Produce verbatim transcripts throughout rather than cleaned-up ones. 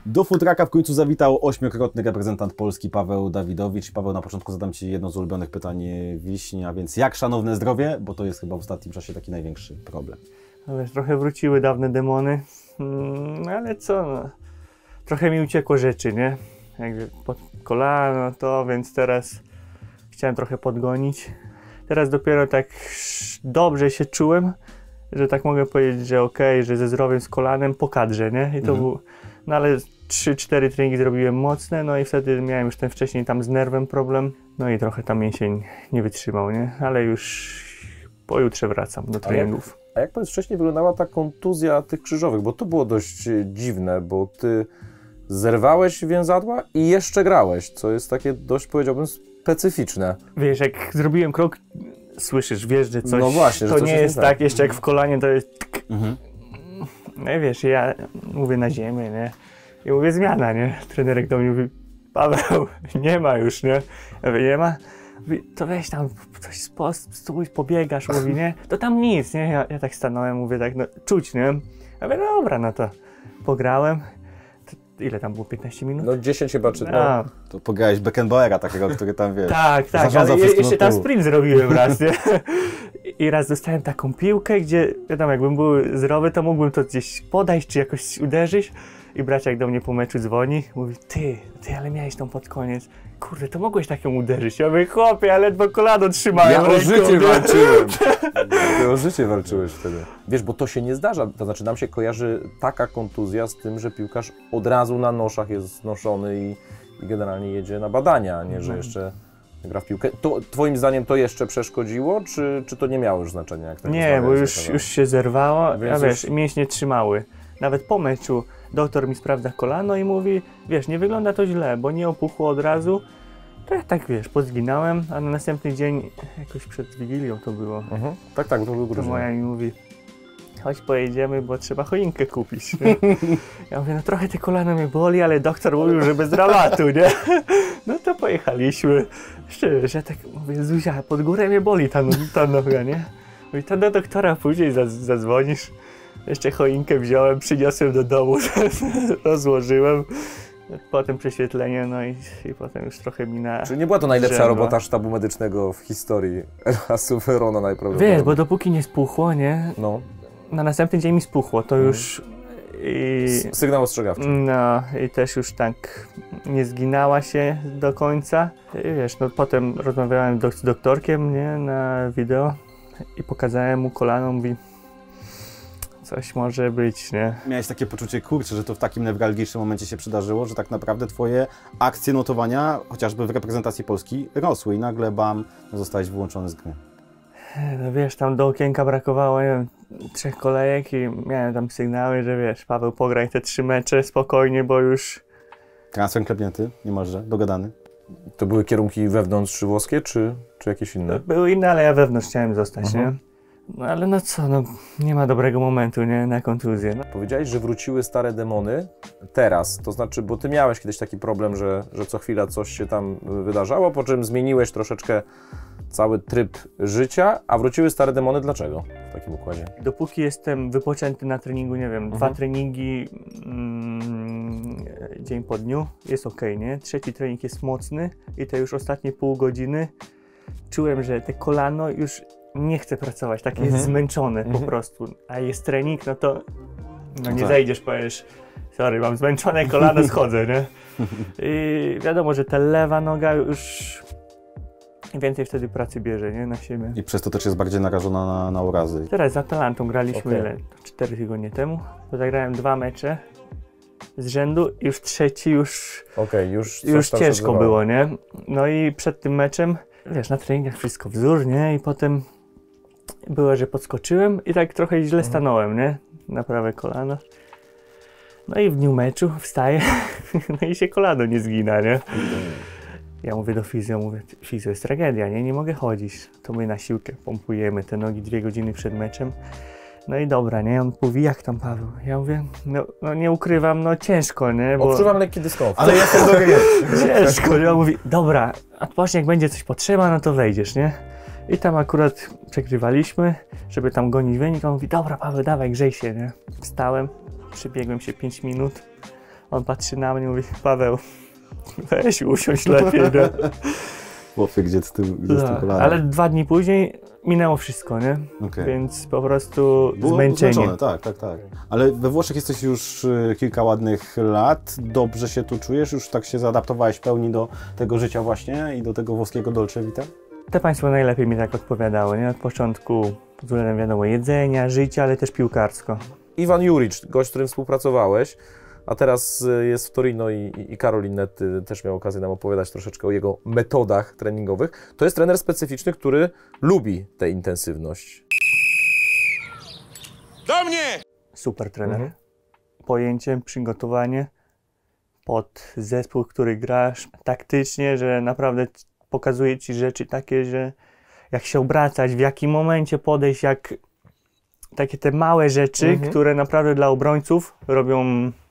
Do futraka w końcu zawitał ośmiokrotny reprezentant Polski Paweł Dawidowicz. Paweł, na początku zadam Ci jedno z ulubionych pytań Wiśni, a więc jak szanowne zdrowie? Bo to jest chyba w ostatnim czasie taki największy problem. No wiesz, trochę wróciły dawne demony, hmm, ale co, no, trochę mi uciekło rzeczy, nie? Jakby pod kolano to, więc teraz chciałem trochę podgonić. Teraz dopiero tak dobrze się czułem, że tak mogę powiedzieć, że okej, okay, że ze zdrowiem z kolanem po kadrze, nie? I to mhm. był, no ale trzy cztery treningi zrobiłem mocne, no i wtedy miałem już ten wcześniej tam z nerwem problem, no i trochę tam mięsień nie wytrzymał, nie? Ale już pojutrze wracam do treningów. A jak, a jak powiedz, wcześniej wyglądała ta kontuzja tych krzyżowych, bo to było dość dziwne, bo ty zerwałeś więzadła i jeszcze grałeś, co jest takie dość, powiedziałbym, specyficzne. Wiesz, jak zrobiłem krok, słyszysz, wiesz, że coś, no właśnie, to że coś nie jest tak, tak, jeszcze jak w kolanie to jest... Mhm. No i wiesz, ja mówię na ziemię, nie? I mówię zmiana, nie? Trenerek do mnie mówi, Paweł, nie ma już, nie? Ja mówię, nie ma? Mówi, to weź tam coś stój, pobiegasz, mówi, nie? To tam nic, nie? Ja, ja tak stanąłem, mówię tak, no czuć, nie? Ja mówię, no dobra, no to pograłem. To ile tam było? piętnaście minut? No dziesięć chyba, czy... No. To pograłeś Beckenbauera takiego, który tam, wiesz... Tak, tak, ale jeszcze tam sprint zrobiłem raz, nie? I raz dostałem taką piłkę, gdzie, wiadomo, jakbym był zdrowy, to mógłbym to gdzieś podać, czy jakoś uderzyć. I braciak do mnie po meczu dzwoni, mówi, ty, ty, ale miałeś tą pod koniec. Kurde, to mogłeś taką uderzyć. Ja mówię, chłopie, ja ledwo kolano trzymałem. Ja o życie walczyłem. Ty o życie walczyłeś wtedy. Wiesz, bo to się nie zdarza. To znaczy, nam się kojarzy taka kontuzja z tym, że piłkarz od razu na noszach jest znoszony i, i generalnie jedzie na badania, a nie, że jeszcze gra w piłkę. To twoim zdaniem to jeszcze przeszkodziło, czy, czy to nie miało już znaczenia? Jak nie, bo już, już się zerwało, a wiesz, już... mięśnie trzymały. Nawet po meczu doktor mi sprawdza kolano i mówi, wiesz, nie wygląda to źle, bo nie opuchło od razu. To ja tak, wiesz, pozginałem, a na następny dzień, jakoś przed Wigilią to było. Mhm. Tak, tak, to był grudzień. To moja mi mówi, chodź pojedziemy, bo trzeba choinkę kupić. Nie? Ja mówię, no trochę te kolano mnie boli, ale doktor mówił, że bez dramatu, nie? No to pojechaliśmy. Szczerze, że ja tak mówię, Zuzia, pod górę mnie boli ta, ta noga, nie? Mówi, to do doktora później zadzwonisz. Jeszcze choinkę wziąłem, przyniosłem do domu, rozłożyłem. Potem prześwietlenie, no i, i potem już trochę mina. Czyli nie była to najlepsza drzemba. robota sztabu medycznego w historii Elasu Verona najprawdopodobniej. Wiesz, bo dopóki nie spuchło, nie? No. Na następny dzień mi spuchło, to już... I, sygnał ostrzegawczy. No i też już tak nie zginęła się do końca. I wiesz, no potem rozmawiałem do, z doktorkiem, nie, na wideo i pokazałem mu kolano, mówi, coś może być, nie? Miałeś takie poczucie, kurczę, że to w takim newralgicznym momencie się przydarzyło, że tak naprawdę twoje akcje notowania, chociażby w reprezentacji Polski, rosły i nagle bam, zostałeś wyłączony z gry. No wiesz, tam do okienka brakowało, nie wiem, trzech kolejek i miałem tam sygnały, że wiesz, Paweł, pograj te trzy mecze spokojnie, bo już... Transfer klepnięty, niemalże, dogadany. To były kierunki wewnątrz włoskie, czy, czy jakieś inne? Były inne, ale ja wewnątrz chciałem zostać, uh-huh. nie? No ale no co, no nie ma dobrego momentu, nie, na kontuzję. No. Powiedziałeś, że wróciły stare demony teraz, to znaczy, bo ty miałeś kiedyś taki problem, że, że co chwila coś się tam wydarzało, po czym zmieniłeś troszeczkę cały tryb życia, a wróciły stare demony dlaczego w takim układzie? Dopóki jestem wypoczęty na treningu, nie wiem, mhm. dwa treningi mm, dzień po dniu, jest ok, nie? Trzeci trening jest mocny i te już ostatnie pół godziny czułem, że te kolano już nie chce pracować, tak jest mm-hmm. zmęczony mm-hmm. po prostu, a jest trening, no to no nie tak. zejdziesz, powiesz, sorry, mam zmęczone kolano, schodzę, nie? I wiadomo, że ta lewa noga już więcej wtedy pracy bierze, nie, na siebie. I przez to też jest bardziej narażona na, na urazy. Teraz z Atalantą graliśmy okay. ile? cztery tygodnie temu, to zagrałem dwa mecze z rzędu i już trzeci już, okay, już, już ciężko było, nie? No i przed tym meczem, wiesz, na treningach wszystko wzór, nie? I potem było, że podskoczyłem i tak trochę źle stanąłem, nie? Na prawe kolano. No i w dniu meczu wstaję, no i się kolano nie zgina, nie? Ja mówię do fizjo, mówię, fizjo, jest tragedia, nie? Nie mogę chodzić. To my na siłkę pompujemy te nogi dwie godziny przed meczem. No i dobra, nie? On mówi, jak tam, Paweł? Ja mówię, no, no nie ukrywam, no ciężko, nie? Bo... Odczuwam lekki dyskomfort. Ale jestem do gry. Ciężko, nie? On mówi, dobra, a właśnie jak będzie coś potrzeba, no to wejdziesz, nie? I tam akurat przegrywaliśmy, żeby tam gonić wynik. On mówi, dobra, Paweł, dawaj, grzej się, nie? Wstałem, przybiegłem się pięć minut. On patrzy na mnie i mówi, Paweł, weź usiądź lepiej. No. Chłopie, gdzie z tym, gdzie z tym kolanem? Ale dwa dni później minęło wszystko, nie? Okay. Więc po prostu Było zmęczenie. Zmęczone, tak, tak, tak. Ale we Włoszech jesteś już y, kilka ładnych lat. Dobrze się tu czujesz? Już tak się zaadaptowałeś w pełni do tego życia właśnie i do tego włoskiego dolce vita? Te państwo najlepiej mi tak odpowiadały, nie? Od początku pod względem wiadomo jedzenia, życia, ale też piłkarsko. Iwan Juric, gość, z którym współpracowałeś, a teraz jest w Torino i, i Karol Linnetti też miał okazję nam opowiadać troszeczkę o jego metodach treningowych. To jest trener specyficzny, który lubi tę intensywność. Do mnie! Super trener. Mhm. Pojęcie, przygotowanie pod zespół, który grasz taktycznie, że naprawdę pokazuje ci rzeczy takie, że jak się obracać, w jakim momencie podejść, jak takie te małe rzeczy, Mhm. które naprawdę dla obrońców robią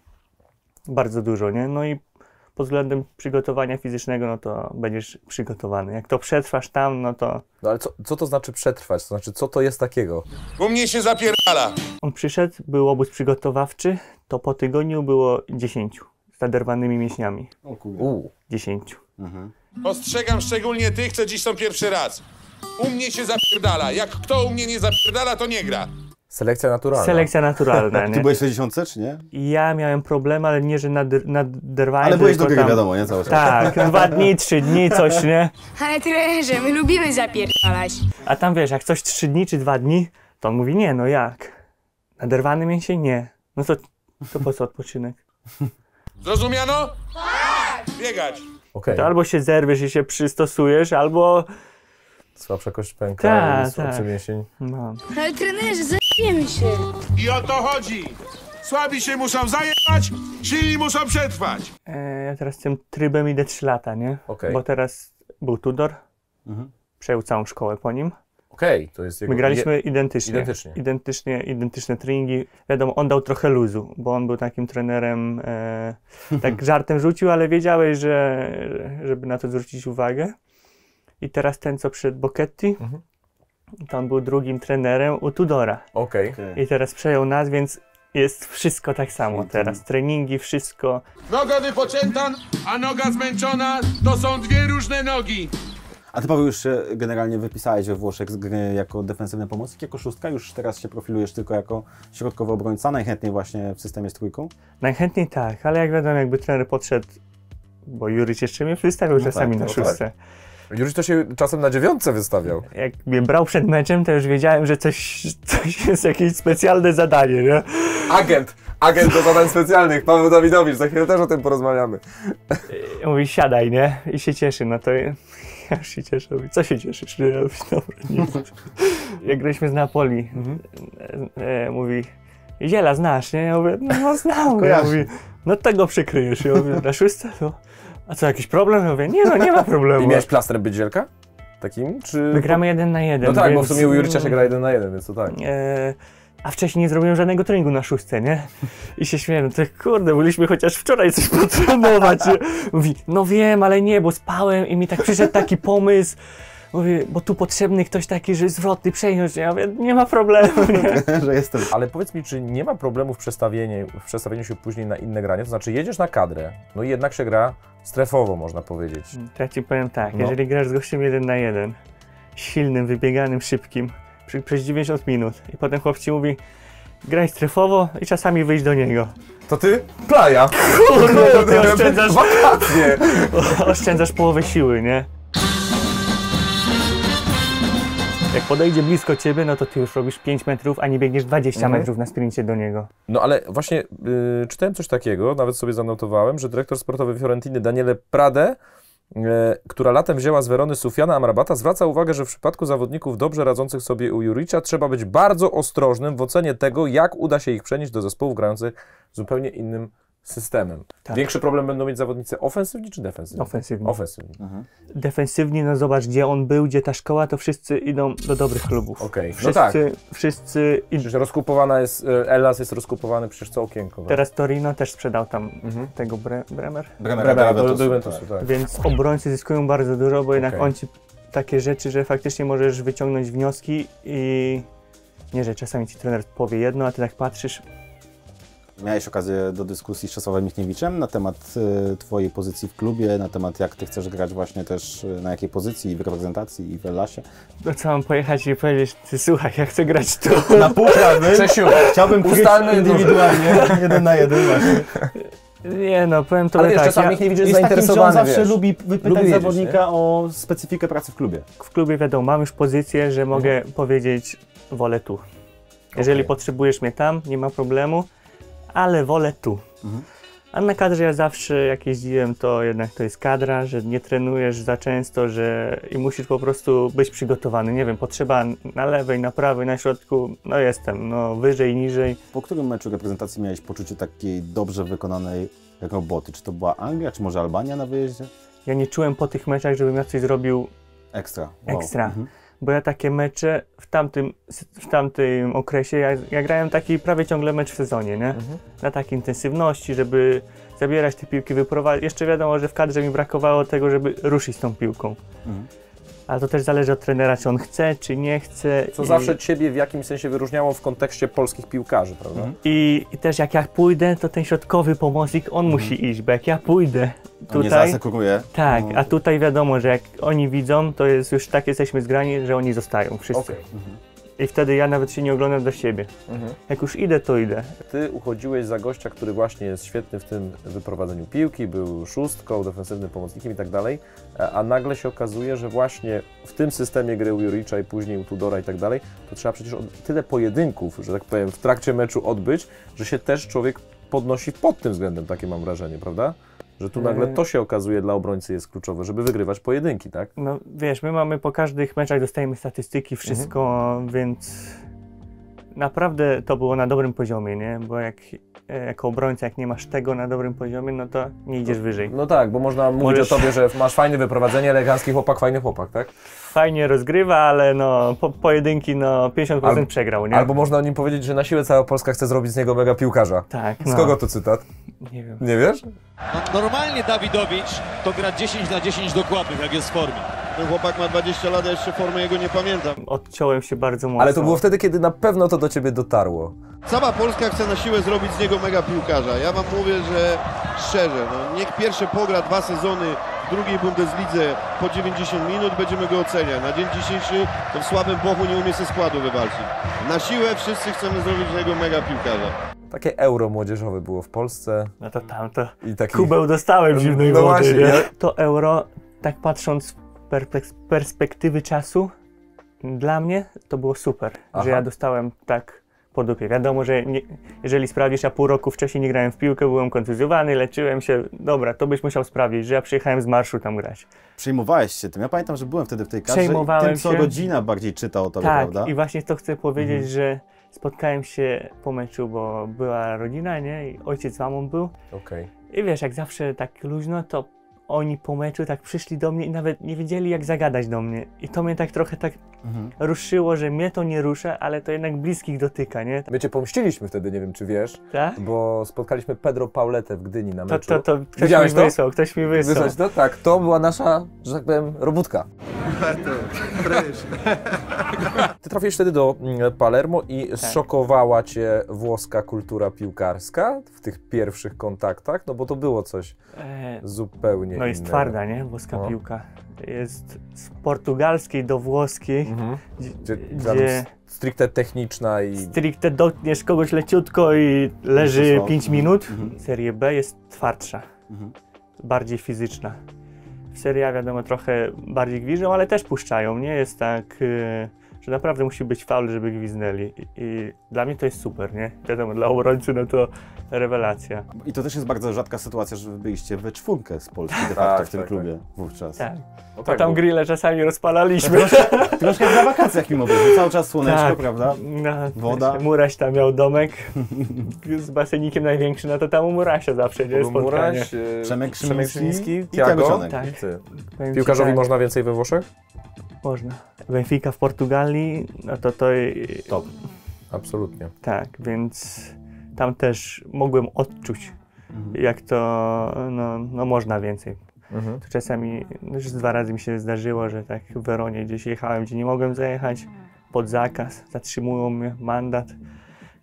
bardzo dużo, nie? No i pod względem przygotowania fizycznego, no to będziesz przygotowany. Jak to przetrwasz tam, no to... No ale co, co to znaczy przetrwać? To znaczy, co to jest takiego? U mnie się zapierdala. On przyszedł, był obóz przygotowawczy, to po tygodniu było dziesięciu z zaderwanymi mięśniami. O kurde. Uuu. dziesięciu. Mhm. Ostrzegam szczególnie tych, co dziś są pierwszy raz. U mnie się zapierdala. Jak kto u mnie nie zapierdala, to nie gra. Selekcja naturalna. Selekcja naturalna, Ty nie? byłeś w sześćdziesiątce, czy nie? I ja miałem problem, ale nie, że nader, naderwałem. Ale byłeś do tylko gry, tam- wiadomo, nie? Cały czas. Tak, dwa dni, trzy dni, coś, nie? Ale trenerze, my lubimy zapierdalać. A tam wiesz, jak coś trzy dni czy dwa dni, to on mówi, nie, no jak? Naderwany mięsień? Nie. No to, to po co odpoczynek? Zrozumiano? Tak! Biegać. Okej. To albo się zerwiesz i się przystosujesz, albo... Słabsza kość pęka, Tak, słabszy tak. mięsień. No. Ale trenerze, zajmiemy się. I o to chodzi. Słabi się muszą zajebać, silni muszą przetrwać. E, ja teraz tym trybem idę trzy lata, nie? Okej. Bo teraz był Tudor, Mhm. przejął całą szkołę po nim. Okej, to jest jego... My graliśmy identycznie. identycznie. Identycznie, identyczne treningi. Wiadomo, on dał trochę luzu, bo on był takim trenerem, e, tak żartem rzucił, ale wiedziałeś, że, żeby na to zwrócić uwagę. I teraz ten, co przyszedł Bocchetti, Mhm. to on był drugim trenerem u Tudora. Okej. Okej. I teraz przejął nas, więc jest wszystko tak samo teraz. Treningi, wszystko. Noga wypoczęta, a noga zmęczona to są dwie różne nogi. A ty, Paweł, już się generalnie wypisałeś we Włoszech z gry jako defensywny pomocnik, jako szóstka? Już teraz się profilujesz tylko jako środkowy obrońca, najchętniej właśnie w systemie z trójką? Najchętniej tak, ale jak wiadomo, jakby trener podszedł, bo Juric jeszcze mnie wystawiał No czasami tak, na no szóstce. Już to się czasem na dziewiątce wystawiał. Jak mnie brał przed meczem, to już wiedziałem, że coś, coś jest jakieś specjalne zadanie, nie? Agent! Agent do zadań specjalnych, Paweł Dawidowicz, za chwilę też o tym porozmawiamy. I mówi, siadaj, nie? I się cieszy, no to ja ja już się cieszę. Mówi, co się cieszysz? Nie, ja mówię, dobra, nic. Jak graliśmy z Napoli, e, e, mówi, Ziela znasz, nie? Ja mówię, no, no znam. Ja mówi, no tego przykryjesz. Ja mówię, na szóstce to? A co, jakiś problem? Ja mówię, nie no, nie ma problemu. I miałeś plastrem być Zielka? Takim, czy... My gramy jeden na jeden. No tak, więc, bo w sumie u Jurcia się gra jeden na jeden, więc to tak. E, a wcześniej nie zrobiłem żadnego treningu na szóstce, nie? I się śmieję, no to kurde, mogliśmy chociaż wczoraj coś potrenować. Mówi, no wiem, ale nie, bo spałem i mi tak przyszedł taki pomysł. Mówi, bo tu potrzebny ktoś taki, że zwrotny przejąć. Ja mówię, nie ma problemu, nie? Że jestem. Ale powiedz mi, czy nie ma problemu w przestawieniu, w przestawieniu się później na inne granie? To znaczy jedziesz na kadrę, no i jednak się gra strefowo, można powiedzieć. To ja ci powiem tak, No. jeżeli grasz z gościem jeden na jeden, silnym, wybieganym, szybkim, przy, przez dziewięćdziesiąt minut i potem chłop ci mówi, graj strefowo i czasami wyjść do niego. To ty? Playa! Kurde, to ty oszczędzasz, Wakacje! oszczędzasz połowę siły, nie? Jak podejdzie blisko ciebie, no to ty już robisz pięć metrów, a nie biegniesz dwadzieścia Mhm. metrów na sprincie do niego. No ale właśnie y, czytałem coś takiego, nawet sobie zanotowałem, że dyrektor sportowy Fiorentiny Daniele Prade, y, która latem wzięła z Werony Sufiana Amrabata, zwraca uwagę, że w przypadku zawodników dobrze radzących sobie u Juricia trzeba być bardzo ostrożnym w ocenie tego, jak uda się ich przenieść do zespołów grających zupełnie innym systemem. Tak. Większy problem będą mieć zawodnicy ofensywni czy defensywni? Ofensywni. Ofensywni. Defensywnie, no zobacz, gdzie on był, gdzie ta szkoła, to wszyscy idą do dobrych klubów. Okej, no Wszyscy, tak. wszyscy idą. Przecież rozkupowana jest, y, Elas jest rozkupowany przecież co okienko. tak? Teraz Torino też sprzedał tam Mhm. tego Bre Bremer. Bremera, do, do Juventusu, tak. Więc obrońcy zyskują bardzo dużo, bo jednak Okej. on ci takie rzeczy, że faktycznie możesz wyciągnąć wnioski i nie, że czasami ci trener powie jedno, a ty tak patrzysz, Miałeś okazję do dyskusji z Czesławem Michniewiczem na temat y, twojej pozycji w klubie, na temat jak ty chcesz grać właśnie też y, na jakiej pozycji w reprezentacji i w Ellasie? No co mam pojechać i powiedzieć, ty słuchaj, ja chcę grać tu. Na pół prawdy. Czesiu, Chciałbym ustalmy indywidualnie, jeden na jeden właśnie. Nie no, powiem to Ale wiesz, tak, czasami ja Michniewicz jest Jest takim, że on zainteresowany, zawsze wiesz. lubi wypytać Lubi wiedzieć, zawodnika nie? o specyfikę pracy w klubie. w klubie wiadomo, mam już pozycję, że mogę powiedzieć, wolę tu. Jeżeli Okej. potrzebujesz mnie tam, nie ma problemu, ale wolę tu. Mhm. A na kadrze ja zawsze jak jeździłem, to jednak to jest kadra, że nie trenujesz za często, że i musisz po prostu być przygotowany. Nie wiem, potrzeba na lewej, na prawej, na środku, no jestem, no wyżej, niżej. Po którym meczu reprezentacji miałeś poczucie takiej dobrze wykonanej roboty? Czy to była Anglia, czy może Albania na wyjeździe? Ja nie czułem po tych meczach, żebym ja coś zrobił Ekstra. Wow. ekstra. Mhm. Bo ja takie mecze w tamtym, w tamtym okresie, ja, ja grałem taki prawie ciągle mecz w sezonie, nie? Mhm. Na takiej intensywności, żeby zabierać te piłki, wyprowadzić. Jeszcze wiadomo, że w kadrze mi brakowało tego, żeby ruszyć z tą piłką. Mhm. Ale to też zależy od trenera, czy on chce, czy nie chce. Co I, zawsze ciebie w jakimś sensie wyróżniało w kontekście polskich piłkarzy, prawda? Mhm. I, I też jak ja pójdę, to ten środkowy pomocnik, on musi iść, bo jak ja pójdę On nie tutaj... zaasekuruje. Tak, No. a tutaj wiadomo, że jak oni widzą, to jest już tak jesteśmy zgrani, że oni zostają, wszyscy. Okej. I wtedy ja nawet się nie oglądam do siebie. Mhm. Jak już idę, to idę. Ty uchodziłeś za gościa, który właśnie jest świetny w tym wyprowadzeniu piłki, był szóstką, defensywnym pomocnikiem i tak dalej, a nagle się okazuje, że właśnie w tym systemie gry u Juricza i później u Tudora i tak dalej, to trzeba przecież od- tyle pojedynków, że tak powiem, w trakcie meczu odbyć, że się też człowiek podnosi pod tym względem, takie mam wrażenie, prawda? Że tu nagle to się okazuje dla obrońcy jest kluczowe, żeby wygrywać pojedynki, tak? No wiesz, my mamy po każdych meczach, dostajemy statystyki, wszystko, więc naprawdę to było na dobrym poziomie, nie? Bo jak e, jako obrońca, jak nie masz tego na dobrym poziomie, no to nie idziesz wyżej. No tak, bo można mówić Możesz- o tobie, że masz fajne wyprowadzenie, elegancki chłopak, fajny chłopak, tak? Fajnie rozgrywa, ale no po, pojedynki no pięćdziesiąt procent Albo- przegrał, nie? Albo można o nim powiedzieć, że na siłę cała Polska chce zrobić z niego mega piłkarza. Tak, Z no. kogo to cytat? Nie wiem. Nie wiesz? No, normalnie Dawidowicz to gra dziesięć na dziesięć dokładnych, jak jest w formie. Ten chłopak ma dwadzieścia lat, a jeszcze formy jego nie pamiętam. Odciąłem się bardzo mocno. Ale to było wtedy, kiedy na pewno to do ciebie dotarło. Cała Polska chce na siłę zrobić z niego mega piłkarza. Ja wam mówię, że szczerze, no, niech pierwsze pogra dwa sezony w drugiej Bundeslidze po dziewięćdziesiąt minut, będziemy go oceniać. Na dzień dzisiejszy to w słabym Bochu nie umie ze składu wywalczyć. Na siłę wszyscy chcemy zrobić z niego mega piłkarza. Takie euro młodzieżowe było w Polsce No to tam to i taki... kubeł dostałem zimnej No wody, właśnie, nie? ja- To euro, tak patrząc z perpek- perspektywy czasu, dla mnie to było super, Aha. że ja dostałem tak po dupie. Wiadomo, że nie, jeżeli sprawdzisz, ja pół roku wcześniej nie grałem w piłkę, byłem kontuzjowany, leczyłem się. Dobra, to byś musiał sprawdzić, że ja przyjechałem z marszu tam grać. Przejmowałeś się tym. Ja pamiętam, że byłem wtedy w tej kadrze i Przejmowałem tym, co się. rodzina bardziej czyta o tobie, Tak, prawda? i właśnie to chcę powiedzieć, że spotkałem się po meczu, bo była rodzina, nie? I ojciec z mamą był. Okej. I wiesz, jak zawsze tak luźno, to oni po meczu tak przyszli do mnie i nawet nie wiedzieli, jak zagadać do mnie. I to mnie tak trochę tak Mhm. ruszyło, że mnie to nie rusza, ale to jednak bliskich dotyka, nie? My cię pomściliśmy wtedy, nie wiem czy wiesz, Tak? bo spotkaliśmy Pedro Pauletę w Gdyni na To, meczu. to, to ktoś Widziałeś mi to? wysłał, ktoś mi wysłał. Wysłać to? Tak, to była nasza, że tak powiem, robótka. Ty trafiłeś wtedy do mm, Palermo i Tak. zszokowała cię włoska kultura piłkarska w tych pierwszych kontaktach, no bo to było coś E, zupełnie no jest innego. twarda, nie? Włoska No. piłka. Jest z portugalskiej do włoskiej, Mhm. gdzie, Gdzie, gdzie gdzie stricte techniczna i... stricte dotkniesz kogoś leciutko i leży Dosłownie. pięć minut. Mhm. Serie B jest twardsza, Mhm. bardziej fizyczna. W Serie A wiadomo trochę bardziej gwiżdżą, ale też puszczają, nie? Jest tak, yy, że naprawdę musi być faul, żeby gwizdnęli. I, I dla mnie to jest super, nie? Wiadomo, dla obrońcy no to rewelacja. I to też jest bardzo rzadka sytuacja, że wy byliście we czwórkę z Polski de Tak, facto w tym tak, klubie wówczas. Tak. No To tam bo- grille czasami rozpalaliśmy. Troszkę jak na wakacjach mimo że cały czas słoneczko, Tak. prawda? No, Woda. Muraś tam miał domek z basenikiem największy, no to tam u Murasia zawsze nie Był spotkanie. Muraś, e, Przemek Przemek Szymiński Szymiński, i Thiago, Thiago Cionek. Tak. i ty. Powiem ci Piłkarzowi tak, można więcej we Włoszech? Można. Benfica w Portugalii, no to to... Top. Absolutnie. Tak, więc tam też mogłem odczuć, Mhm. jak to, no, no można więcej. Mhm. To czasami, no już dwa razy mi się zdarzyło, że tak w Weronie gdzieś jechałem, gdzie nie mogłem zajechać, pod zakaz, zatrzymują mnie, mandat.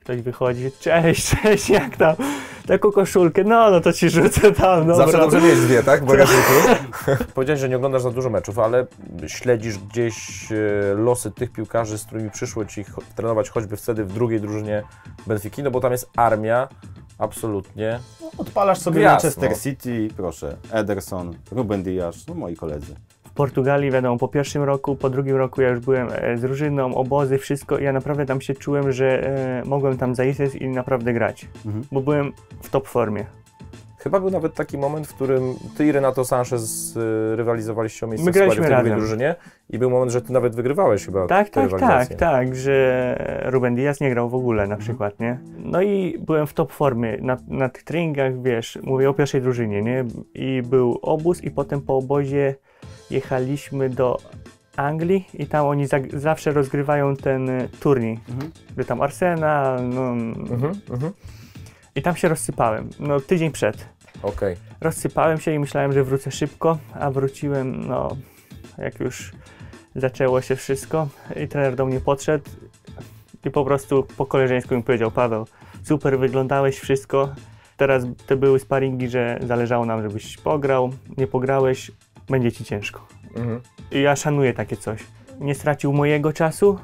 Ktoś wychodzi, cześć, cześć, jak tam? Taką koszulkę, no, no to ci rzucę tam, dobra. Zawsze dobrze mieć dwie, tak? W bagażniku. Powiedziałeś, że nie oglądasz za dużo meczów, ale śledzisz gdzieś e, losy tych piłkarzy, z którymi przyszło ci cho trenować choćby wtedy w drugiej drużynie Benfiki, no bo tam jest armia, absolutnie. Odpalasz sobie Gwiazd, Manchester no. City, proszę, Ederson, Ruben Dias, no moi koledzy. W Portugalii, wiadomo, po pierwszym roku, po drugim roku ja już byłem e, z drużyną, obozy, wszystko. Ja naprawdę tam się czułem, że e, mogłem tam zaistnieć i naprawdę grać, Mhm. bo byłem w top formie. Chyba był nawet taki moment, w którym ty i Renato Sanchez y, rywalizowaliście o miejsce My w składzie graliśmy w tej drugiej razem. drużynie i był moment, że ty nawet wygrywałeś chyba Tak, tę tak, tak, rywalizację. tak, że Ruben Dias nie grał w ogóle na przykład, nie? No i byłem w top formie, na, na tych treningach, wiesz, mówię o pierwszej drużynie, nie? I był obóz i potem po obozie jechaliśmy do Anglii i tam oni za, zawsze rozgrywają ten y, turniej, Mhm. że tam Arsenal, no Mhm, mhm. i tam się rozsypałem, no tydzień przed. Okej. Rozsypałem się i myślałem, że wrócę szybko, a wróciłem, no, jak już zaczęło się wszystko i trener do mnie podszedł i po prostu po koleżeńsku mi powiedział: Paweł, super wyglądałeś, wszystko, teraz te były sparingi, że zależało nam, żebyś pograł, nie pograłeś, będzie ci ciężko. Mhm. I ja szanuję takie coś. Nie stracił mojego czasu,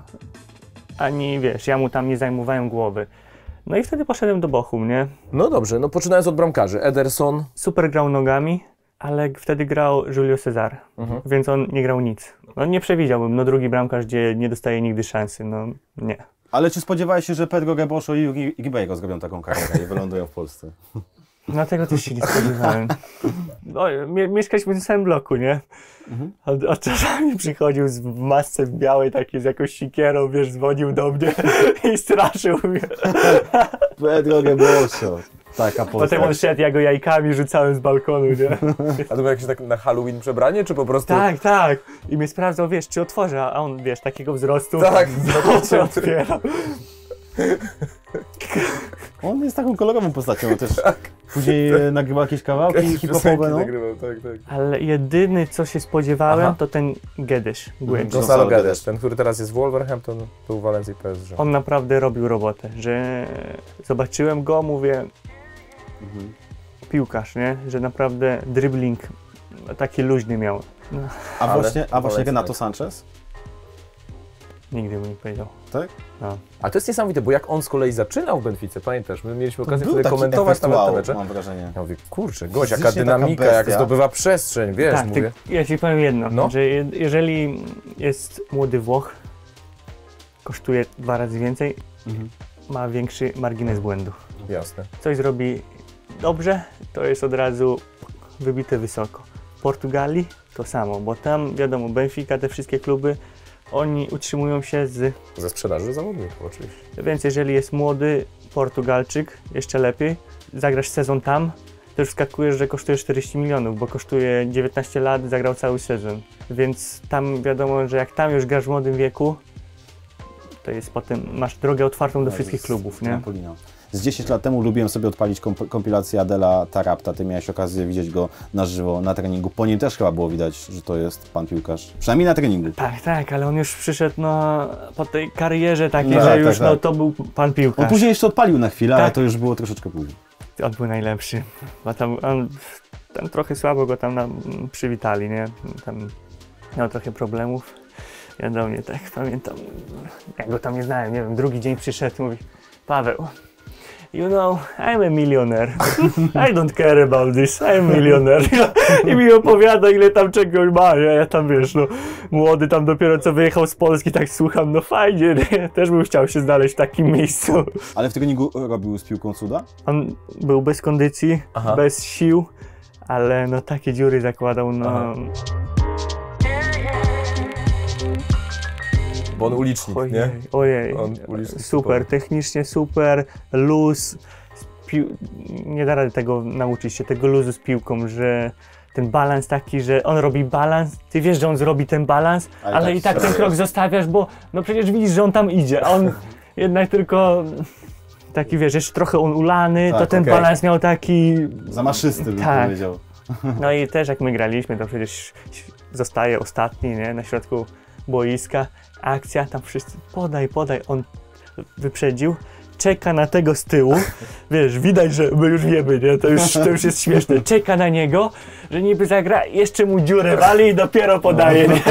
ani wiesz, ja mu tam nie zajmowałem głowy. No i wtedy poszedłem do Bochum, nie? No dobrze, no poczynając od bramkarzy. Ederson. Super grał nogami, ale wtedy grał Julio Cesar, Mhm. więc on nie grał nic. No nie przewidziałbym, no drugi bramkarz, gdzie nie dostaje nigdy szansy, no nie. Ale czy spodziewałeś się, że Pedro Reboszo i Yuri Igibego zrobią taką karierę i wylądują w Polsce? No tego też się nie spodziewałem. No, mie mieszkaliśmy w tym samym bloku, nie? Mhm. A, a czasami przychodził z, w masce białej, takiej z jakąś sikierą, wiesz, dzwonił do mnie i straszył mnie. Pedro Reboszo. Taka Potem on postać. szedł, ja go jajkami rzucałem z balkonu, nie? A to było jakieś tak na Halloween przebranie, czy po prostu... Tak, tak. I mnie sprawdzał, wiesz, czy otworzę, a on, wiesz, takiego wzrostu. Tak, co otwiera. On jest taką kolorową postacią, on też później e, nagrywał jakieś kawałki hip-hopowe, no. nagrywał, tak, tak. Ale jedyny, co się spodziewałem, Aha. to ten Gedysz. Guedes. Gonzalo Guedes. Guedes, ten, który teraz jest w Wolverhampton, był w Walencji P S G. On naprawdę robił robotę, że zobaczyłem go, mówię, Mhm. piłkarz, nie? Że naprawdę dribbling taki luźny miał. No, A Ale- właśnie, a właśnie ale- Renato Sanchez? nigdy mu nie powiedział. Tak? No. A to jest niesamowite, bo jak on z kolei zaczynał w Benfice, pamiętasz, my mieliśmy okazję Był wtedy taki komentować efekt nawet te wow, mecze. mam wrażenie. Ja mówię, kurczę, gość, jaka Fizycznie taka dynamika, jak bestia. zdobywa przestrzeń, wiesz, tak, mówię. ty, ja ci powiem jedno, No. że je, jeżeli jest młody Włoch, kosztuje dwa razy więcej, Mhm. ma większy margines błędu. Jasne. Coś zrobi dobrze, to jest od razu wybite wysoko. W Portugalii to samo, bo tam wiadomo, Benfica, te wszystkie kluby, oni utrzymują się z... Ze sprzedaży zawodników oczywiście. Więc jeżeli jest młody Portugalczyk, jeszcze lepiej, zagrasz sezon tam, to już wskakujesz, że kosztuje czterdzieści milionów, bo kosztuje dziewiętnaście lat, zagrał cały sezon. Więc tam wiadomo, że jak tam już grasz w młodym wieku, to jest potem, masz drogę otwartą do wszystkich Z- klubów, nie? Trampolina. Z dziesięć lat temu lubiłem sobie odpalić komp kompilację Adela Tarapta. Ty miałeś okazję widzieć go na żywo, na treningu. Po nim też chyba było widać, że to jest pan piłkarz. Przynajmniej na treningu. Tak, tak, ale on już przyszedł no, po tej karierze takiej, No że tak, już tak, no, tak. to był pan piłkarz. On później jeszcze odpalił na chwilę, ale Tak. to już było troszeczkę później. On był najlepszy. Bo tam, on, tam trochę słabo go tam na, przywitali, nie? Tam miał trochę problemów. Ja do mnie tak pamiętam, ja go tam nie znałem, nie wiem, drugi dzień przyszedł, mówi: Paweł, you know, I'm a millionaire. I don't care about this, I'm a millionaire. I mi opowiada, ile tam czegoś ma, ja, ja tam, wiesz, no, młody tam dopiero co wyjechał z Polski, tak słucham, no fajnie, nie? Też bym chciał się znaleźć w takim miejscu. Ale w treningu robił z piłką cuda? On był bez kondycji, Aha. bez sił, ale no takie dziury zakładał, no... Aha. Bo on ulicznik, Ojej, nie? ojej. On ulicznik super, typowy. technicznie super, luz, pił... nie da rady tego nauczyć się, tego luzu z piłką, że ten balans taki, że on robi balans, ty wiesz, że on zrobi ten balans, A i ale tak i tak ten strzela. krok zostawiasz, bo no przecież widzisz, że on tam idzie, a on jednak tylko taki, wiesz, jeszcze trochę on ulany, Tak, to ten okej. balans miał taki... Zamaszysty bym Tak. powiedział. No i też jak my graliśmy, to przecież zostaje ostatni, nie, na środku boiska, akcja, tam wszyscy podaj, podaj, on wyprzedził, czeka na tego z tyłu, wiesz, widać, że my już wiemy, nie? To już, to już jest śmieszne, czeka na niego, że niby zagra, jeszcze mu dziurę wali i dopiero podaje, nie?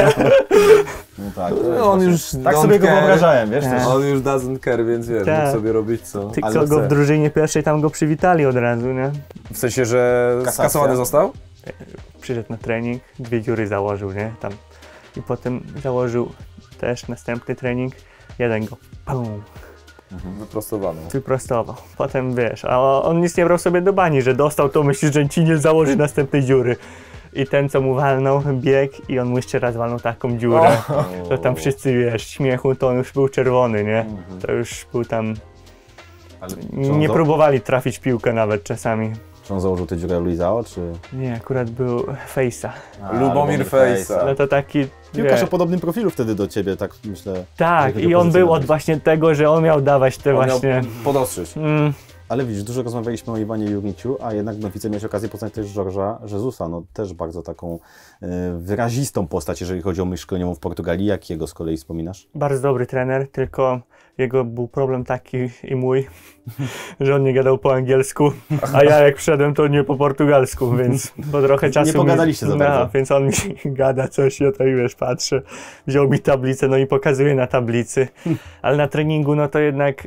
No tak, No, on już tak don't sobie go care. wyobrażałem, wiesz? Tak. Też. On już doesn't care, więc wiesz, Tak. mógł sobie robić co. Tylko Ale go chce. w drużynie pierwszej tam go przywitali od razu, nie? W sensie, że Kasacja. skasowany został? Przyszedł na trening, dwie dziury założył, nie? Tam. I potem założył też następny trening, jeden go pum, Wyprostowany. wyprostował. Potem wiesz, a on nic nie brał sobie do bani, że dostał, to myślisz, że ci nie założy następnej dziury. I ten, co mu walnął, biegł i on mu jeszcze raz walnął taką dziurę. To tam wszyscy, wiesz, śmiechu, to on już był czerwony, nie? To już był tam... Ale Nie za- próbowali trafić piłkę nawet czasami. Czy on założył tę dziurę Luizao, czy... Nie, akurat był Face'a. A, Lubomir Fejsa. Ale to taki... Piłkarz wie- o podobnym profilu wtedy do ciebie, tak myślę. Tak, jeżeli chodzi i o on pozycję był na od boisku. właśnie tego, że on miał dawać te On właśnie... miał podostrzyć. Mm, Ale widzisz, dużo rozmawialiśmy o Iwanie Jurniciu, a jednak no, widzę, miałeś okazję poznać też Jorge'a Jesusa, no też bardzo taką e, wyrazistą postać, jeżeli chodzi o myśl szkoleniową w Portugalii. Jak jego z kolei wspominasz? bardzo dobry trener, tylko jego był problem taki i mój, że on nie gadał po angielsku, a ja jak wszedłem, to nie po portugalsku, więc bo trochę czasu pogadaliście mi, za no, bardzo. więc on mi gada coś, ja to i wiesz, patrzę, wziął mi tablicę, no i pokazuje na tablicy, ale na treningu, no to jednak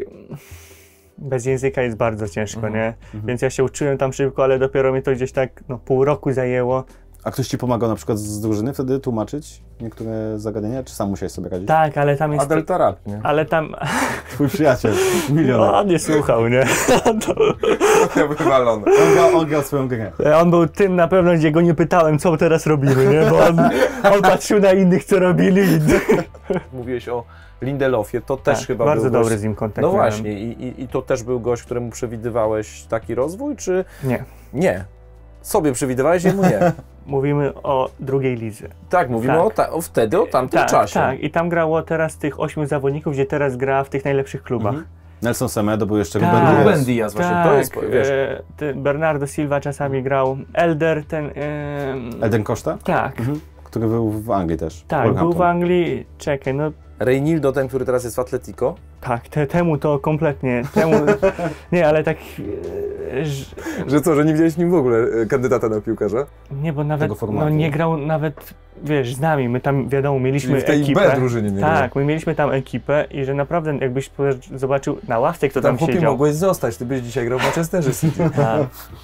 bez języka jest bardzo ciężko, nie? Więc ja się uczyłem tam szybko, ale dopiero mi to gdzieś tak, no pół roku zajęło. A ktoś ci pomagał na przykład z drużyny wtedy tłumaczyć niektóre zagadnienia, czy sam musiałeś sobie radzić? Tak, ale tam jest... Adel Tarap, nie? Ale tam... Twój przyjaciel, No, milioner. on nie słuchał, nie? To, Trochę wywalony. On grał, on grał swoją grę. on był tym na pewno, gdzie go nie pytałem, co teraz robimy, nie? Bo on, on patrzył na innych, co robili i... Mówiłeś o Lindelofie, to też Tak, chyba bardzo był dobry gość... z nim kontakt No miałem. właśnie, i, i, i to też był gość, któremu przewidywałeś taki rozwój, czy Nie. nie? Sobie przewidywałeś, jemu nie. Mówimy o drugiej lidze. Tak, mówimy Tak. O, ta, o wtedy, o tamtym Tak, czasie. tak. I tam grało teraz tych ośmiu zawodników, gdzie teraz gra w tych najlepszych klubach. Nelson Semedo, był jeszcze Tak. Ruben Dias. Ruben Dias, właśnie, Tak, to jest, wiesz, e, ten Bernardo Silva czasami grał, Elder, ten... E, Eden Costa, tak, który był w Anglii też. tak, był w Wolverhampton. Anglii, czekaj, no Reinildo, ten, który teraz jest w Atletico. tak, te, temu to kompletnie, temu... nie, ale tak... E, ż- Że co, że nie widziałeś nim w ogóle e, kandydata na piłkarza? Nie, bo nawet Tego formatu. no, nie grał nawet, wiesz, z nami. My tam, wiadomo, mieliśmy Czyli w tej ekipę. B drużynie nie Tak, my mieliśmy tam ekipę i że naprawdę jakbyś zobaczył na ławce, kto tam, Tam chłopie siedział. mogłeś zostać, ty byś dzisiaj grał w Manchesterze City. Tak.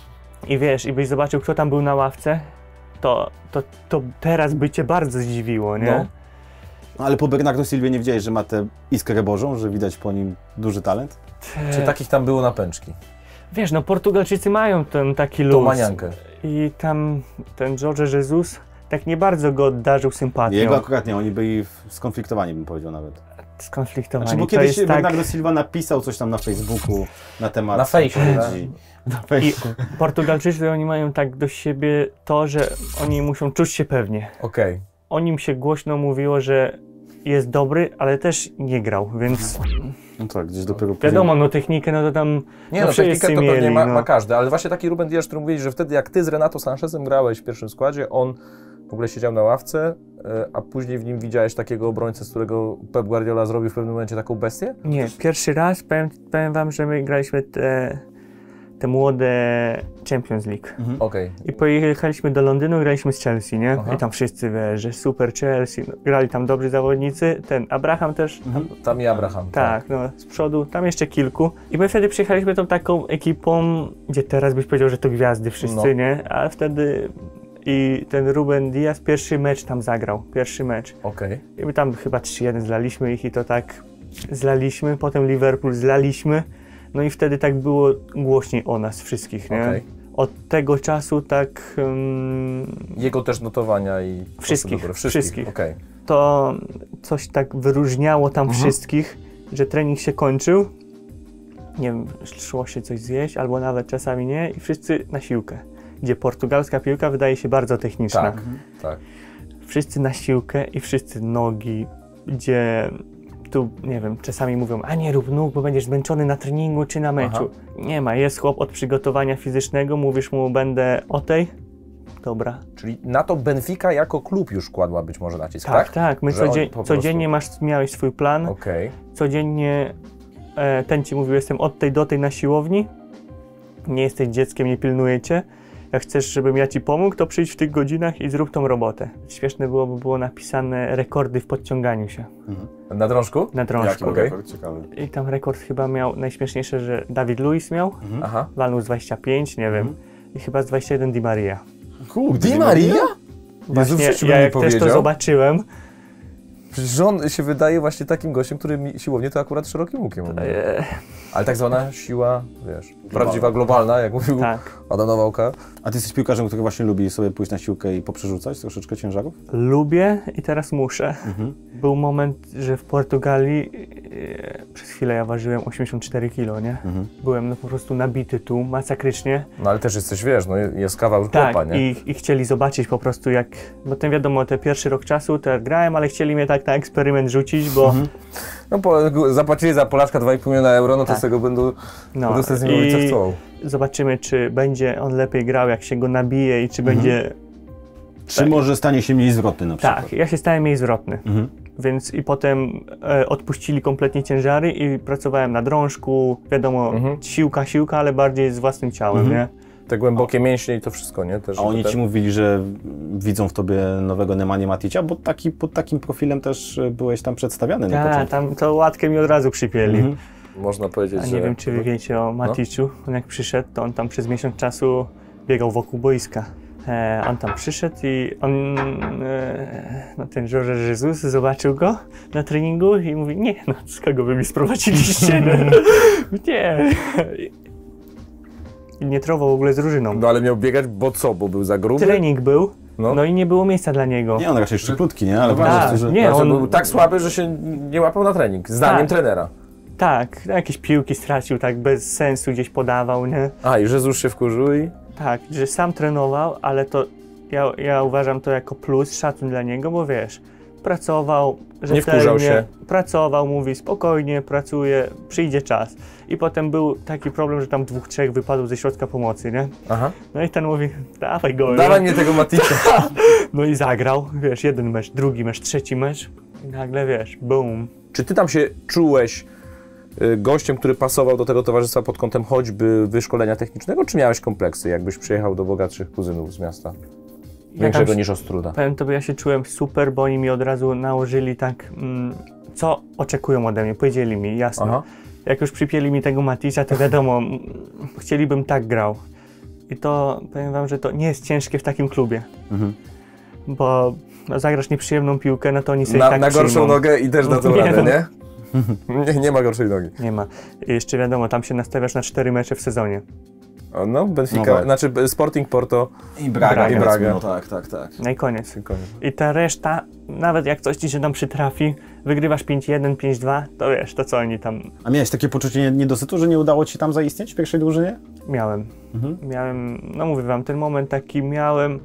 I wiesz, i byś zobaczył, kto tam był na ławce, to, to, to teraz by cię bardzo zdziwiło, nie? No. No, ale po Bernardo Silvie nie widziałeś, że ma tę iskrę bożą, że widać po nim duży talent? Te- Czy takich tam było na pęczki? Wiesz, no Portugalczycy mają ten taki luz. Tą maniankę. I tam ten Jorge Jesus tak nie bardzo go obdarzył sympatią. Jego akurat nie, oni byli w- skonfliktowani, bym powiedział nawet. Skonfliktowani. Znaczy, bo to kiedyś jest tak... Bernardo Silva napisał coś tam na Facebooku na temat... Na fejsie, ludzi. Na I fejsie. Portugalczycy, oni mają tak do siebie to, że oni muszą czuć się pewnie. Okej. O nim się głośno mówiło, że jest dobry, ale też nie grał, więc No tak, gdzieś dopiero później- wiadomo, no technikę, no to tam Nie no, no, technikę wszyscy to pewnie mieli, ma, no. ma każdy, ale właśnie taki Ruben Dias, który mówiłeś, że wtedy jak ty z Renato Sanchezem grałeś w pierwszym składzie, on w ogóle siedział na ławce, e, a później w nim widziałeś takiego obrońcę, z którego Pep Guardiola zrobił w pewnym momencie taką bestię? Nie, pierwszy raz, powiem, powiem wam, że my graliśmy te, te młode Champions League. Okej. I pojechaliśmy do Londynu, graliśmy z Chelsea, nie? Aha. I tam wszyscy, wiesz, że super Chelsea, no, grali tam dobrzy zawodnicy, ten Abraham też, Tam i Abraham. tak, no z przodu, tam jeszcze kilku. I my wtedy przyjechaliśmy tą taką ekipą, gdzie teraz byś powiedział, że to gwiazdy wszyscy, No. nie? A wtedy i ten Ruben Dias pierwszy mecz tam zagrał, pierwszy mecz. Okej. I my tam chyba trzy jeden zlaliśmy ich i to tak zlaliśmy, potem Liverpool zlaliśmy. No i wtedy tak było głośniej o nas wszystkich, nie? Okej. Od tego czasu tak um, Jego też notowania i... Wszystkich, Dobra, wszystkich. Okej. to coś tak wyróżniało tam Mhm. wszystkich, że trening się kończył, nie wiem, szło się coś zjeść, albo nawet czasami nie i wszyscy na siłkę. Gdzie portugalska piłka wydaje się bardzo techniczna. Tak, tak. Wszyscy na siłkę i wszyscy nogi, gdzie tu, nie wiem, czasami mówią, a nie rób nóg, bo będziesz zmęczony na treningu czy na meczu. Nie ma, jest chłop od przygotowania fizycznego, mówisz mu, będę o tej, dobra. Czyli na to Benfica jako klub już kładła być może nacisk, Tak, tak? tak, my Że oni codzie po prostu- codziennie masz, miałeś swój plan, Okej. codziennie e, ten ci mówił, jestem od tej do tej na siłowni, nie jesteś dzieckiem, nie pilnuję cię. Jak chcesz, żebym ja ci pomógł, to przyjdź w tych godzinach i zrób tą robotę. Śmieszne byłoby było napisane rekordy w podciąganiu się. Mhm. Na drążku? Na drążku. Jaki Okay. Ciekawy. I tam rekord chyba miał, najśmieszniejsze, że Dawid Luiz miał, Mhm. Aha. walnął z dwadzieścia pięć, nie wiem, i chyba z dwadzieścia jeden Di Maria. Kurde, Di Maria? Właśnie, w życiu ja bym nie jak też to powiedział. zobaczyłem, Przecież on się wydaje właśnie takim gościem, który mi siłownie to akurat szerokim łukiem. e, Ale tak zwana siła, wiesz, prawdziwa, globalna, jak mówił tak, Adam Nawałka. A ty jesteś piłkarzem, który właśnie lubi sobie pójść na siłkę i poprzerzucać troszeczkę ciężarów? lubię i teraz muszę. Mhm. Był moment, że w Portugalii e, przez chwilę ja ważyłem osiemdziesiąt cztery kilo, nie? Mhm. Byłem no po prostu nabity tu, masakrycznie. No ale też jesteś, wiesz, no jest kawał Tak, chłopa, nie? i, i chcieli zobaczyć po prostu jak, bo ten wiadomo, te pierwszy rok czasu to jak grałem, ale chcieli mnie tak na eksperyment rzucić, bo No po, zapłacili za Polaczka dwa i pół miliona euro, no to Tak. z tego będą, no, będą sobie z nim robić co i chcą. zobaczymy, czy będzie on lepiej grał, jak się go nabije i czy będzie... Czy Tak. może stanie się mniej zwrotny na przykład? Tak, ja się stałem mniej zwrotny. Mhm. Więc i potem e, odpuścili kompletnie ciężary i pracowałem na drążku, wiadomo, Mhm. siłka, siłka, ale bardziej z własnym ciałem, Mhm. nie? Te głębokie mięśnie i to wszystko, nie? Też, A oni te... ci mówili, że widzą w tobie nowego Nemanja Maticia, bo taki, pod takim profilem też byłeś tam przedstawiany na Tak, początku. tam to łatkę mi od razu przypięli. Mhm. Można powiedzieć, A że... nie wiem, czy wy wiecie o Maticiu. On jak przyszedł, to on tam przez miesiąc czasu biegał wokół boiska. E, on tam przyszedł i on, e, no ten Jorge Jesus zobaczył go na treningu i mówi, nie, no z kogo wy mi sprowadziliście? Nie. I nie trował w ogóle z drużyną. No ale miał biegać, bo co? Bo był za gruby? Trening był, No. no i nie było miejsca dla niego. Nie, on raczej szczyplutki, nie? Ale No po tak, prostu, że... nie, Znaczy, on- był tak słaby, że się nie łapał na trening, zdaniem Tak. trenera. Tak, jakieś piłki stracił, tak bez sensu gdzieś podawał, nie? A, i Jezus się wkurzył i... Tak, że sam trenował, ale to ja, ja uważam to jako plus, szacun dla niego, bo wiesz, pracował, rzetelnie, wkurzał się. pracował, mówi spokojnie, pracuje, przyjdzie czas. I potem był taki problem, że tam dwóch, trzech wypadł ze środka pomocy, nie? Aha. No i ten mówi, dawaj go. Dawaj nie? mnie tego Maticia. No i zagrał, wiesz, jeden mecz, drugi mecz, trzeci mecz i nagle, wiesz, boom. Czy ty tam się czułeś y, gościem, który pasował do tego towarzystwa pod kątem choćby wyszkolenia technicznego, czy miałeś kompleksy, jakbyś przyjechał do bogatszych kuzynów z miasta? Większego tam się- niż Ostruda. Powiem tobie, ja się czułem super, bo oni mi od razu nałożyli tak, mm, co oczekują ode mnie, powiedzieli mi, jasno. Aha. Jak już przypięli mi tego Matica, to wiadomo, mm, chcielibym tak grał. I to, powiem wam, że to nie jest ciężkie w takim klubie, Mhm. bo no, zagrasz nieprzyjemną piłkę, no to oni sobie Na, tak na gorszą przyjmą. nogę i też na tą Nie, radę, no. nie? nie? Nie ma gorszej nogi. Nie ma. I jeszcze wiadomo, tam się nastawiasz na cztery mecze w sezonie. O, no, Benfica, No tak. znaczy Sporting Porto. I Braga. Braga. I Braga. No tak, tak, tak. No i koniec. Koniec. I ta reszta, nawet jak coś ci się tam przytrafi, wygrywasz pięć jeden, pięć dwa, to wiesz, to co oni tam A miałeś takie poczucie niedosytu, że nie udało ci tam zaistnieć w pierwszej drużynie? miałem. Mhm. Miałem, no mówię wam, ten moment taki miałem,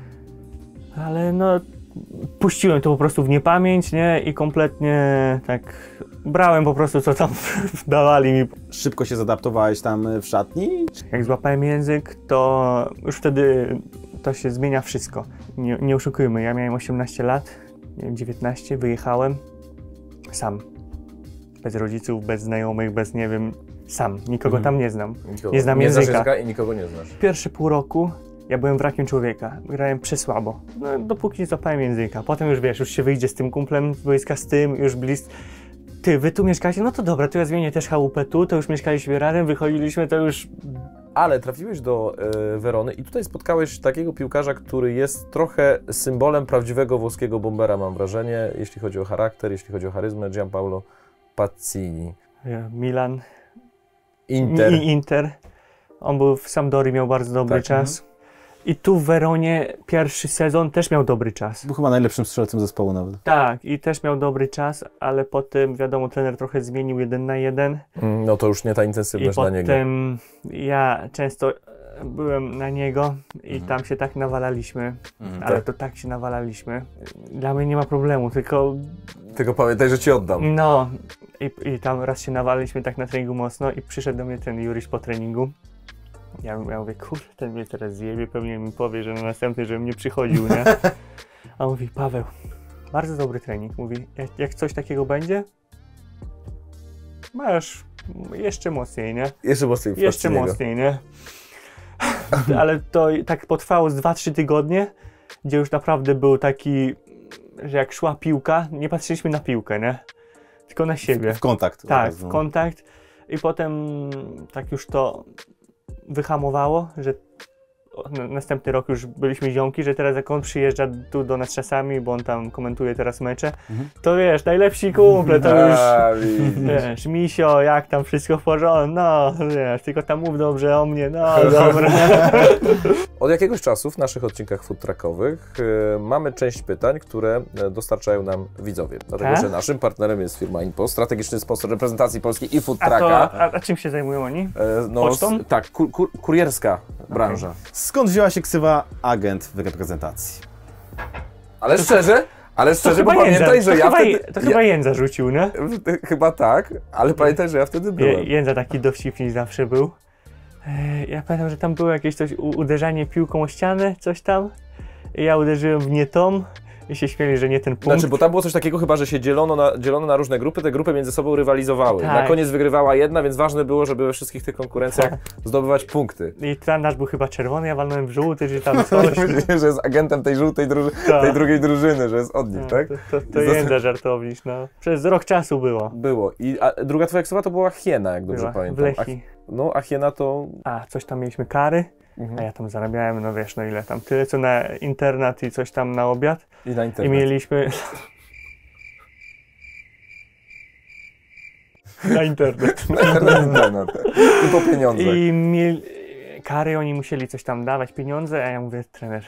ale no puściłem to po prostu w niepamięć, nie? I kompletnie tak brałem po prostu co tam dawali mi. Szybko się zadaptowałeś tam w szatni? Jak złapałem język, to już wtedy to się zmienia wszystko. Nie, nie oszukujmy, ja miałem osiemnaście lat, nie wiem, dziewiętnaście, wyjechałem sam. Bez rodziców, bez znajomych, bez nie wiem, sam. Nikogo tam nie znam. Nikogo. Nie znam nie znasz języka. języka i nikogo nie znasz. Pierwsze pół roku ja byłem wrakiem człowieka. Grałem przesłabo. No, dopóki nie złapałem języka. Potem już wiesz, już się wyjdzie z tym kumplem z boiska, z tym, już blisk. Ty, wy tu mieszkacie? No to dobra, to ja zmienię też chałupę tu, to już mieszkaliśmy razem, wychodziliśmy, to już... Ale trafiłeś do e, Werony i tutaj spotkałeś takiego piłkarza, który jest trochę symbolem prawdziwego włoskiego bombera, mam wrażenie, jeśli chodzi o charakter, jeśli chodzi o charyzmę, Gianpaolo Pazzini. Milan Inter. i Inter. On był w Sampdorii, miał bardzo dobry Tak, czas. I tu w Weronie pierwszy sezon też miał dobry czas. Był chyba najlepszym strzelcem zespołu nawet. Tak, i też miał dobry czas, ale potem, wiadomo, trener trochę zmienił jeden na jeden. Mm, No to już nie ta I intensywność dla niego. potem ja często byłem na niego i tam się tak nawalaliśmy, ale Tak. to tak się nawalaliśmy. Dla mnie nie ma problemu, tylko Tylko pamiętaj, że ci oddam. no i, i tam raz się nawaliliśmy tak na treningu mocno i przyszedł do mnie ten Juriś po treningu. Ja, ja mówię, kurde, ten mnie teraz zjebie, pewnie mi powie, że na następny, żebym nie przychodził, nie? A on mówi, Paweł, bardzo dobry trening. Mówi, jak, jak coś takiego będzie, masz jeszcze mocniej, nie? Jeszcze mocniej. Jeszcze mocniej, nie? Ale to tak potrwało z dwa trzy tygodnie, gdzie już naprawdę był taki, że jak szła piłka, nie patrzyliśmy na piłkę, nie? Tylko na siebie. W kontakt. Tak, w kontakt. I potem tak już to wyhamowało, że następny rok już byliśmy ziomki, że teraz jak on przyjeżdża tu do nas czasami, bo on tam komentuje teraz mecze, mhm. to wiesz, najlepsi kumple, to już, wiesz, misio, jak tam wszystko w porządku, no, wiesz, tylko tam mów dobrze o mnie, no, dobra. Od jakiegoś czasu w naszych odcinkach food truckowych y, mamy część pytań, które dostarczają nam widzowie, dlatego, A? że naszym partnerem jest firma InPost, strategiczny sponsor reprezentacji polskiej i food A, trucka. to, a, a czym się zajmują oni? E, no, Pocztą? s- tak, kur, kur, kurierska branża. Skąd wzięła się ksywa agent w reprezentacji? Ale szczerze, ale To szczerze, bo chyba Jędza, pamiętaj, że to ja chyba, wtedy... To chyba Jędza rzucił, nie? ja, chyba tak, ale pamiętaj, że ja wtedy byłem. Jędza taki dowcipnik zawsze był. E, Ja pamiętam, że tam było jakieś coś, u- uderzanie piłką o ścianę, coś tam. I ja uderzyłem w nie tą i się śmieli, że nie ten punkt. Znaczy, bo tam było coś takiego chyba, że się dzielono na, dzielono na różne grupy, te grupy między sobą rywalizowały. Tak. Na koniec wygrywała jedna, więc ważne było, żeby we wszystkich tych konkurencjach Tak. zdobywać punkty. I ten nasz był chyba czerwony, ja walnąłem w żółty, czy tam coś. Myślę, że jest agentem tej żółtej drużyny, Tak. tej drugiej drużyny, że jest od nich, tak? To, to, to Jędza żartowniś, no. Przez rok czasu było. Było. I a druga twoja ksywa to była Hiena, jak dobrze Była, pamiętam. w Lechii. A, no, a Hiena to... A, coś tam mieliśmy kary, Mhm. a ja tam zarabiałem, no wiesz, no ile tam, tyle co na internat i coś tam na obiad. I na I internet. mieliśmy... na internet. Na internet, internet. I po pieniądze. I mieli... kary, oni musieli coś tam dawać, pieniądze, a ja mówię, trener,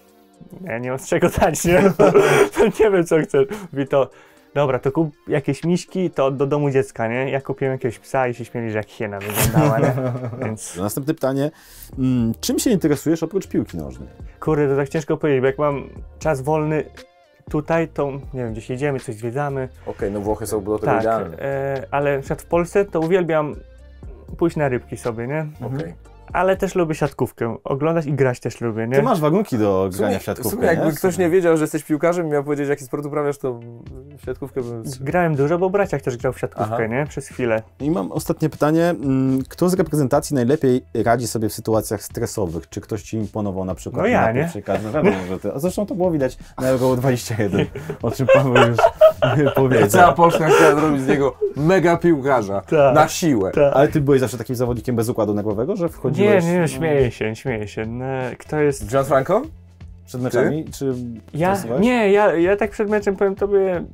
ja nie mam z czego dać, nie? To nie wiem, co chcę. Mówi to, dobra, to kup jakieś miśki, to do domu dziecka, nie? Ja kupiłem jakiegoś psa i się śmieli, że jak hiena wyglądała, nie? Więc, Następne pytanie. Mm, czym się interesujesz oprócz piłki nożnej? kurde, to tak ciężko powiedzieć, bo jak mam czas wolny tutaj, to nie wiem, gdzieś jedziemy, coś zwiedzamy. Okej, no Włochy są do tego Tak, idealne. e, ale na przykład w Polsce to uwielbiam pójść na rybki sobie, nie? Okej. Ale też lubię siatkówkę, oglądać i grać też lubię, nie? Ty masz warunki do W grania sumie, w w siatkówkę, sumie jakby nie? ktoś nie wiedział, że jesteś piłkarzem i miał powiedzieć, jaki sport uprawiasz, to siatkówkę bym... Grałem dużo, bo braciak też grał w siatkówkę, Aha. nie? Przez chwilę. I mam ostatnie pytanie. Mm, Kto z reprezentacji najlepiej radzi sobie w sytuacjach stresowych? Czy ktoś ci imponował na przykład No ja, na nie? pierwszej kadrze? No wiadomo, że ty. A zresztą to było widać na Euro dwadzieścia jeden, o czym Paweł już Cała powiedział. Polska chciała zrobić z niego mega piłkarza. Tak. Na siłę. Tak. Ale ty byłeś zawsze takim zawodnikiem bez układu nerwowego, że Nie, wchodziłeś nie, nie, śmieję się, śmieję się. No, kto jest... Gianfranco? przed meczami? Czy Ja? stresowałeś? Nie, ja, ja tak przed meczem powiem tobie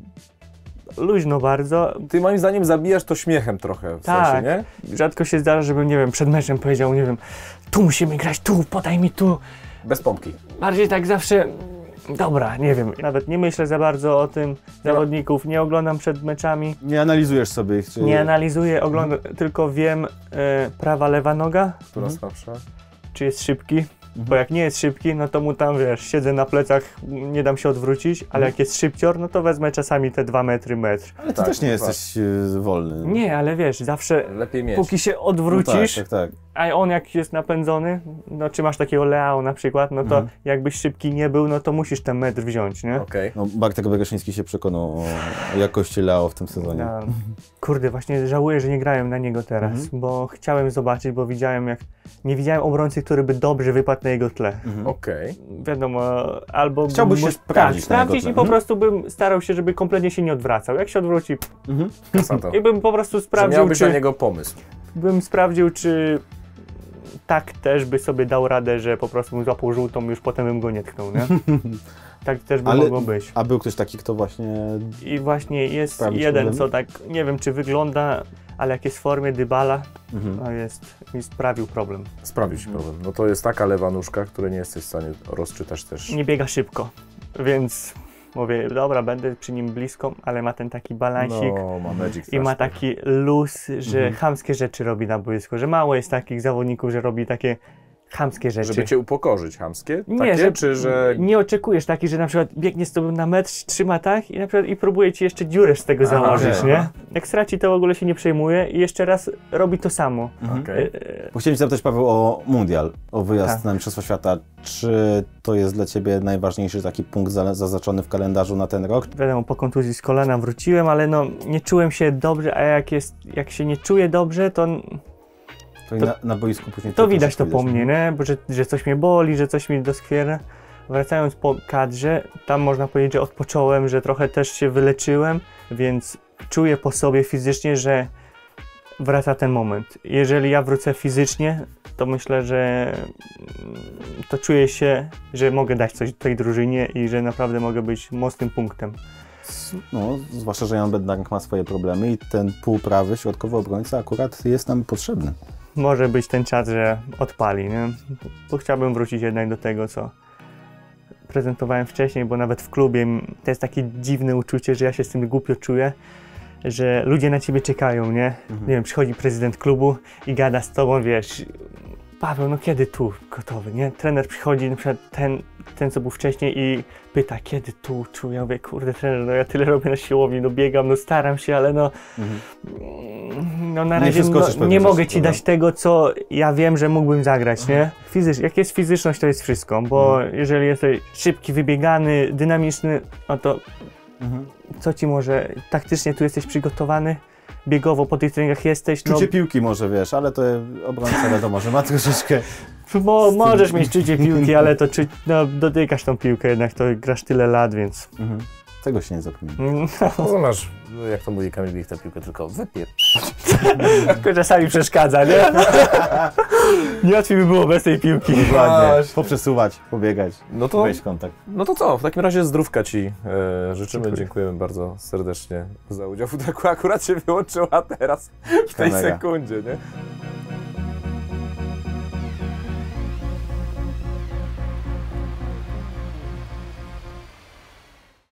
luźno bardzo. Ty moim zdaniem zabijasz to śmiechem trochę, w Tak. sensie, nie? Rzadko się zdarza, żebym, nie wiem, przed meczem powiedział, nie wiem, tu musimy grać, tu, podaj mi tu. Bez pompki. Bardziej tak zawsze, dobra, nie wiem, nawet nie myślę za bardzo o tym zawodników, nie oglądam przed meczami, Nie analizujesz sobie ich, czy... nie analizuję, oglądam, tylko wiem e, prawa, lewa noga, Która Mhm. słabsza? czy jest szybki. Bo jak nie jest szybki, no to mu tam, wiesz, siedzę na plecach, nie dam się odwrócić, ale jak jest szybcior, no to wezmę czasami te dwa metry, metr. Ale ty Tak, też nie tak. jesteś y, wolny. Nie, ale wiesz, zawsze Lepiej mieć. póki się No odwrócisz, tak, tak, tak. a on jak jest napędzony, no czy masz takiego Leao na przykład, no to Mhm. jakbyś szybki nie był, no to musisz ten metr wziąć, nie? Okej. No, Bartek Bereszyński się przekonał o jakości Leo w tym sezonie. No, kurde, właśnie żałuję, że nie grałem na niego teraz, Mhm. bo chciałem zobaczyć, bo widziałem jak, nie widziałem obrońcy, który by dobrze wypadł na jego tle. Mhm. Okej. Wiadomo, albo... Chciałbyś bym się mu- sprawdzić tak, na jego sprawdzić tle. i po Mhm. prostu bym starał się, żeby kompletnie się nie odwracał. Jak się odwróci, Mhm. Kasato. i bym po prostu Że sprawdził, miałbyś na czy... niego pomysł. bym sprawdził, czy tak też by sobie dał radę, że po prostu bym złapał żółtą, już potem bym go nie tknął, nie? Tak też by Ale- mogło być. A był ktoś taki, kto właśnie... I właśnie jest Sprawdzić jeden, problemy? co tak, nie wiem czy wygląda, ale jak jest w formie Dybala, Mhm. no jest, mi sprawił problem. Sprawił ci problem. No to jest taka lewa nóżka, której nie jesteś w stanie rozczytać też. Nie biega szybko, więc mówię, dobra, będę przy nim blisko, ale ma ten taki balansik. No, ma magic I ma straszny. taki luz, że Mhm. chamskie rzeczy robi na boisku, że mało jest takich zawodników, że robi takie chamskie rzeczy. Żeby cię upokorzyć, chamskie? Nie, Takie, że, czy że... nie oczekujesz taki, że na przykład biegnie z tobą na metr, trzyma tak i na przykład i próbuje ci jeszcze dziurę z tego Aha, założyć, aha. nie? Jak straci, to w ogóle się nie przejmuje i jeszcze raz robi to samo. Okej. E, Bo chciałem cię zapytać, Paweł, o mundial, o wyjazd Tak. na Mistrzostwa Świata. Czy to jest dla ciebie najważniejszy taki punkt za- zaznaczony w kalendarzu na ten rok? Wiadomo, po kontuzji z kolana wróciłem, ale no nie czułem się dobrze, a jak, jest, jak się nie czuję dobrze, to, To, i na, na boisku później to też widać to po widać. mnie, nie? Bo że, że coś mnie boli, że coś mi doskwiera. Wracając po kadrze, tam można powiedzieć, że odpocząłem, że trochę też się wyleczyłem, więc czuję po sobie fizycznie, że wraca ten moment. Jeżeli ja wrócę fizycznie, to myślę, że to czuję się, że mogę dać coś tej drużynie i że naprawdę mogę być mocnym punktem. No, zwłaszcza, że Jan Bednarek ma swoje problemy i ten półprawy środkowy obrońca akurat jest nam potrzebny. Może być ten czas, że odpali, nie? Bo chciałbym wrócić jednak do tego, co prezentowałem wcześniej, bo nawet w klubie to jest takie dziwne uczucie, że ja się z tym głupio czuję, że ludzie na ciebie czekają, nie? Mhm. Nie wiem, przychodzi prezydent klubu i gada z tobą, wiesz, Paweł, no kiedy tu gotowy, nie? Trener przychodzi, na przykład ten, ten co był wcześniej i pyta, kiedy tu, tu, ja mówię, kurde trener, no ja tyle robię na siłowni, no biegam, no staram się, ale no, Mhm. no na Nie razie przeskoczysz no, pewnych nie rzeczy, mogę ci prawda? dać tego, co ja wiem, że mógłbym zagrać, nie? Fizycz, jak jest fizyczność, to jest wszystko, bo jeżeli jesteś szybki, wybiegany, dynamiczny, no to Mhm. co ci może, taktycznie tu jesteś przygotowany, biegowo po tych treningach jesteś, no Czucie piłki może, wiesz, ale to obrońca wiadomo, że ma troszeczkę... bo możesz mieć czucie piłki, ale to czu, no, dotykasz tą piłkę jednak, to grasz tyle lat, więc... Mhm. Tego się nie zapomina. No, masz, jak to mówi Kamil Bich, tę piłkę tylko wypier... Tylko czasami przeszkadza, nie? Nie łatwiej by było bez tej piłki. Dokładnie. Poprzesuwać, pobiegać, No to, wejść w kontakt. no to co, w takim razie zdrówka ci e, życzymy, dziękujemy bardzo serdecznie za udział w Futraku. Akurat się wyłączyła teraz, w tej Kamera. sekundzie, nie?